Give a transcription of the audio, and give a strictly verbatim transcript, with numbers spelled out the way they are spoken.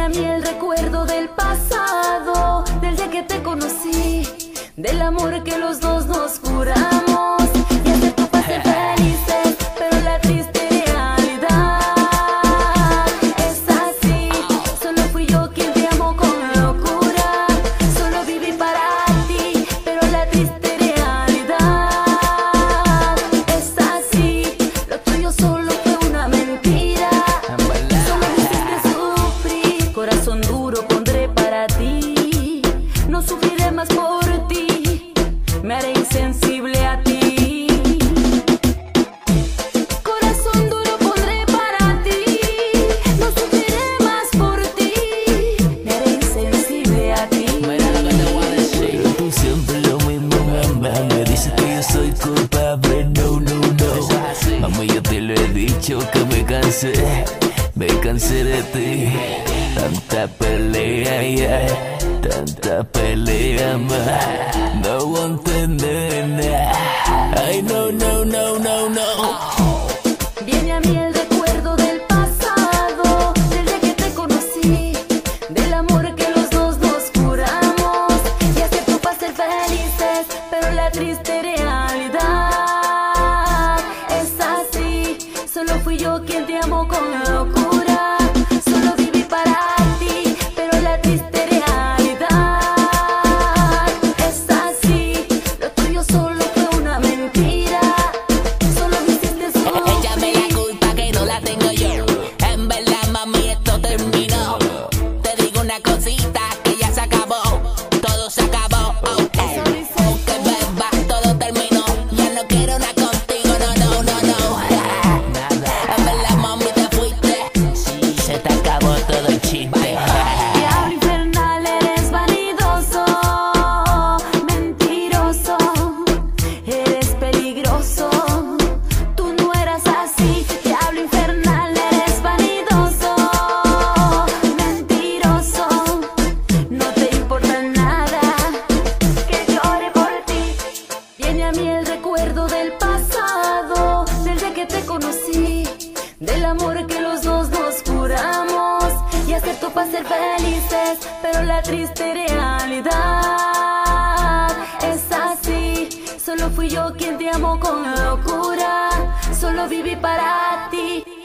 a mí el recuerdo del pasado, del día que te conocí, del amor que los dos nos juramos y hacer tu paz ser felices, pero la triste realidad es así. Solo fui yo quien te amó con locura, solo viví para ti, pero la triste realidad es así. Lo tuyo solo fue una mentira, solo me hiciste sufrir. Corazón duro pondré para ti, no sufriré más por ti, me haré insensible a ti. Corazón duro pondré para ti, no sufriré más por ti, me haré insensible a ti. Mira lo que te voy a decir. Tú siempre lo mismo, mamá. Me dices que yo soy culpable, no, no, no. Mami, yo te lo he dicho que me cansé, me cansé de ti. Tanta pelea, yeah, tanta pelea, ma. No voy a entender nada. Ay, no, no, no, no, no. Viene a mí el recuerdo del pasado, del día que te conocí, del amor que los dos nos juramos y hacer tu paz ser felices, pero la triste realidad es así. Solo fui yo quien te amó con locura, solo viví para ti, pero la triste realidad es así. Lo tuyo solo fue una mentira, solo me hiciste Échame la sufrir. culpa que no la tengo yo. En verdad, mami, esto terminó. Te digo una cosita que ya se acabó. Todo se acabó. Oh, oh. Aunque beba, todo terminó. Ya no quiero nada contigo, no, no, no, no. En verdad, mami, te fuiste. Sí, se te acabó todo el chiste. Diablo infernal, eres vanidoso, mentiroso, eres peligroso. Tú no eras así. Diablo infernal, eres vanidoso, mentiroso. No te importa nada que llore por ti. Viene a mí el recuerdo del pasado, del día que te conocí, del amor que los dos nos juramos y hacer tu paz ser felices, pero la triste realidad es así. Solo fui yo quien te amó con locura, solo viví para ti.